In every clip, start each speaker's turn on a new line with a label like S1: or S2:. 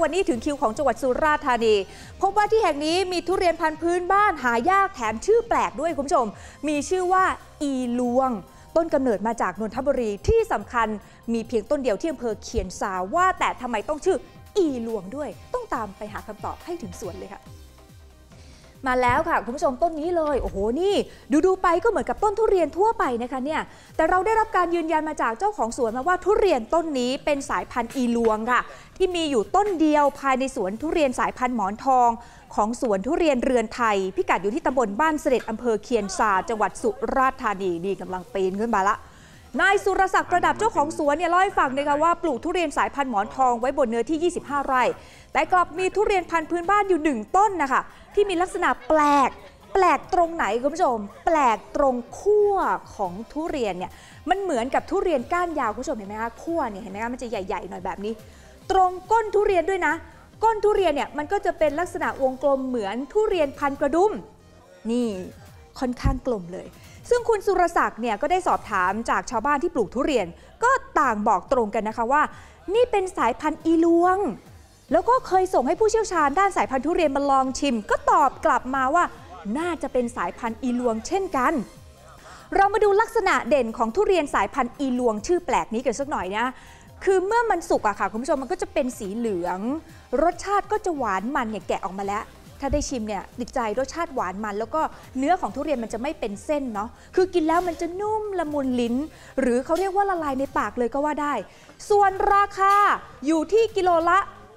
S1: วันนี้ถึงคิวของจังหวัดสุราษฎร์ธานีพบว่าที่แห่งนี้มีทุเรียนพันธุ์พื้นบ้านหายากแถมชื่อแปลกด้วยคุณผู้ชมมีชื่อว่าอีลวงต้นกำเนิดมาจากนนทบุรีที่สำคัญมีเพียงต้นเดียวที่อำเภอเคียนซาว่าแต่ทำไมต้องชื่ออีลวงด้วยต้องตามไปหาคำตอบให้ถึงสวนเลยค่ะมาแล้วค่ะคุณผู้ชมต้นนี้เลยโอ้โหนี่ดูไปก็เหมือนกับต้นทุเรียนทั่วไปนะคะเนี่ยแต่เราได้รับการยืนยันมาจากเจ้าของสวนมาว่าทุเรียนต้นนี้เป็นสายพันธุ์อีลวงค่ะที่มีอยู่ต้นเดียวภายในสวนทุเรียนสายพันธุ์หมอนทองของสวนทุเรียนเรือนไทยพิกัดอยู่ที่ตำบลบ้านเสด็จอำเภอเคียนซาจังหวัดสุราษฎร์ธานีนี่กำลังปีนขึ้นมาละนายสุรศักดิ์ประดับเจ้าของสวนเนี่ยเล่าให้ฟังนะคะว่าปลูกทุเรียนสายพันธุ์หมอนทองไว้บนเนื้อที่25 ไร่แต่กลับมีทุเรียนพันธุ์พื้นบ้านอยู่1ต้นนะคะที่มีลักษณะแปลกตรงไหนคุณผู้ชมแปลกตรงขั้วของทุเรียนเนี่ยมันเหมือนกับทุเรียนก้านยาวคุณผู้ชมเห็นไหมคะขั้วเนี่ยเห็นไหมคะมันจะใหญ่ๆหน่อยแบบนี้ตรงก้นทุเรียนด้วยนะก้นทุเรียนเนี่ยมันก็จะเป็นลักษณะวงกลมเหมือนทุเรียนพันกระดุมนี่ค่อนข้างกลมเลยซึ่งคุณสุรศักดิ์เนี่ยก็ได้สอบถามจากชาวบ้านที่ปลูกทุเรียนก็ต่างบอกตรงกันนะคะว่านี่เป็นสายพันธุ์อีลวงแล้วก็เคยส่งให้ผู้เชี่ยวชาญด้านสายพันธุ์ทุเรียนมาลองชิมก็ตอบกลับมาว่าน่าจะเป็นสายพันธุ์อีลวงเช่นกันเรามาดูลักษณะเด่นของทุเรียนสายพันธุ์อีลวงชื่อแปลกนี้กันสักหน่อยนะคือเมื่อมันสุกอะค่ะคุณผู้ชมมันก็จะเป็นสีเหลืองรสชาติก็จะหวานมันเนี่ยแกะออกมาแล้วถ้าได้ชิมเนี่ยติดใจรสชาติหวานมันแล้วก็เนื้อของทุเรียนมันจะไม่เป็นเส้นเนาะคือกินแล้วมันจะนุ่มละมุนลิ้นหรือเขาเรียกว่าละลายในปากเลยก็ว่าได้ส่วนราคาอยู่ที่กิโลละ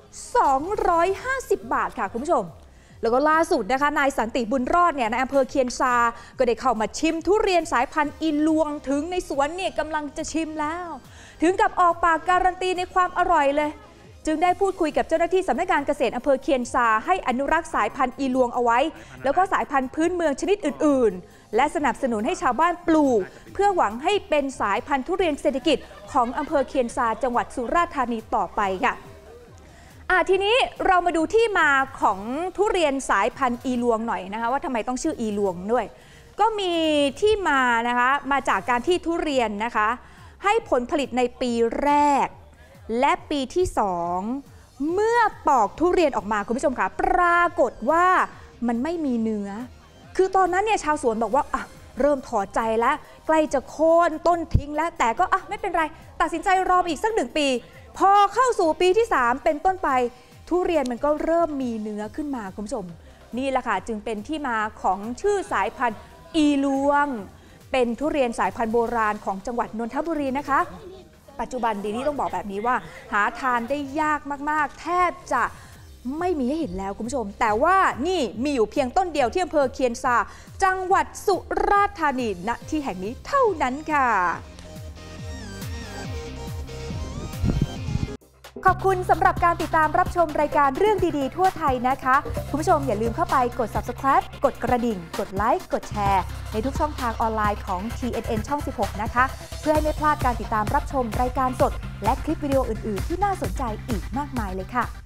S1: 250 บาทค่ะคุณผู้ชมแล้วก็ล่าสุดนะคะนายสันติบุญรอดเนี่ยในอำเภอเคียนซาก็ได้เข้ามาชิมทุเรียนสายพันธุ์อีลวงถึงในสวนเนี่ยกำลังจะชิมแล้วถึงกับออกปากการันตีในความอร่อยเลยจึงได้พูดคุยกับเจ้าหน้าที่สำนักงานเกษตรอำเภอเคียนซาให้อนุรักษ์สายพันธุ์อีลวงเอาไว้แล้วก็สายพันธุ์พื้นเมืองชนิดอื่นๆและสนับสนุนให้ชาวบ้านปลูกเพื่อหวังให้เป็นสายพันธุ์ทุเรียนเศรษฐกิจของอำเภอเคียนซาจังหวัดสุราษฎร์ธานีต่อไปค่ะทีนี้เรามาดูที่มาของทุเรียนสายพันธุ์อีลวงหน่อยนะคะว่าทำไมต้องชื่ออีลวงด้วยก็มีที่มานะคะมาจากการที่ทุเรียนนะคะให้ผลผลิตในปีแรกและปีที่2เมื่อปอกทุเรียนออกมาคุณผู้ชมค่ะปรากฏว่ามันไม่มีเนื้อคือตอนนั้นเนี่ยชาวสวนบอกว่าเริ่มถอดใจแล้วใกล้จะโค่นต้นทิ้งแล้วแต่ก็ไม่เป็นไรตัดสินใจรออีกสัก1 ปีพอเข้าสู่ปีที่3เป็นต้นไปทุเรียนมันก็เริ่มมีเนื้อขึ้นมาคุณผู้ชมนี่แหละค่ะจึงเป็นที่มาของชื่อสายพันธุ์อีลวงเป็นทุเรียนสายพันธุ์โบราณของจังหวัดนนทบุรีนะคะปัจจุบันดีนี่ต้องบอกแบบนี้ว่าหาทานได้ยากมากๆแทบจะไม่มีให้เห็นแล้วคุณผู้ชมแต่ว่านี่มีอยู่เพียงต้นเดียวที่อำเภอเคียนซาจังหวัดสุราษฎร์ธานีณที่แห่งนี้เท่านั้นค่ะขอบคุณสำหรับการติดตามรับชมรายการเรื่องดีๆทั่วไทยนะคะคุณผู้ชมอย่าลืมเข้าไปกด Subscribe กดกระดิ่งกดไลค์กดแชร์ในทุกช่องทางออนไลน์ของ TNN ช่อง 16 นะคะเพื่อให้ไม่พลาดการติดตามรับชมรายการสดและคลิปวิดีโออื่นๆที่น่าสนใจอีกมากมายเลยค่ะ